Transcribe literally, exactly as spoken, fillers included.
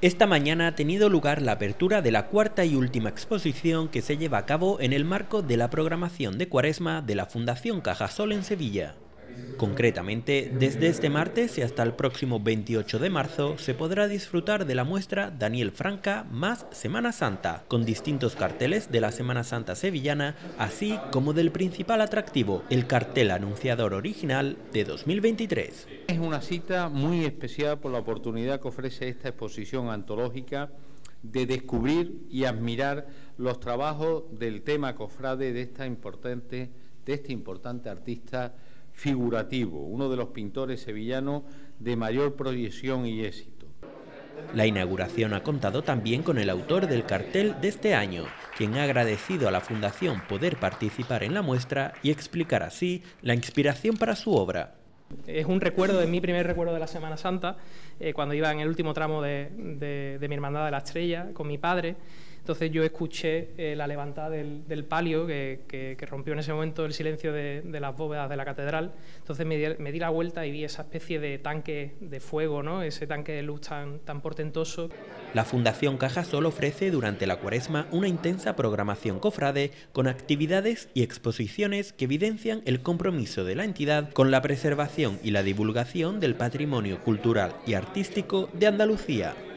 Esta mañana ha tenido lugar la apertura de la cuarta y última exposición que se lleva a cabo en el marco de la programación de Cuaresma de la Fundación Cajasol en Sevilla. Concretamente, desde este martes y hasta el próximo veintiocho de marzo se podrá disfrutar de la muestra Daniel Franca más Semana Santa, con distintos carteles de la Semana Santa sevillana, así como del principal atractivo, el cartel anunciador original de dos mil veintitrés. Es una cita muy especial por la oportunidad que ofrece esta exposición antológica de descubrir y admirar los trabajos del tema cofrade de, esta importante, de este importante artista figurativo, uno de los pintores sevillanos de mayor proyección y éxito. La inauguración ha contado también con el autor del cartel de este año, quien ha agradecido a la Fundación poder participar en la muestra y explicar así la inspiración para su obra. Es un recuerdo, es mi primer recuerdo de la Semana Santa, eh, cuando iba en el último tramo de, de, de mi Hermandad de la Estrella con mi padre. Entonces yo escuché eh, la levantada del, del palio que, que, que rompió en ese momento el silencio de, de las bóvedas de la catedral. Entonces me di, me di la vuelta y vi esa especie de tanque de fuego, ¿no? Ese tanque de luz tan, tan portentoso. La Fundación Cajasol ofrece durante la Cuaresma una intensa programación cofrade con actividades y exposiciones que evidencian el compromiso de la entidad con la preservación y la divulgación del patrimonio cultural y artístico de Andalucía.